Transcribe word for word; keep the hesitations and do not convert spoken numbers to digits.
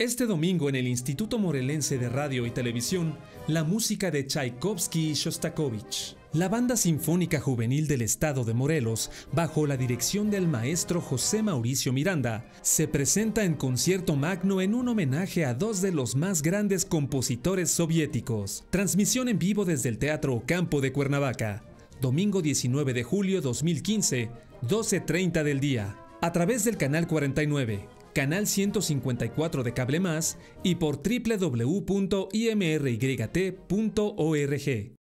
Este domingo en el Instituto Morelense de Radio y Televisión, la música de Tchaikovsky y Shostakovich. La Banda Sinfónica Juvenil del Estado de Morelos, bajo la dirección del maestro José Mauricio Miranda, se presenta en concierto magno en un homenaje a dos de los más grandes compositores soviéticos. Transmisión en vivo desde el Teatro Ocampo de Cuernavaca. Domingo diecinueve de julio de dos mil quince, doce treinta del día. A través del canal cuarenta y nueve. Canal ciento cincuenta y cuatro de Cable Más y por doble u doble u doble u punto i m r y t punto org.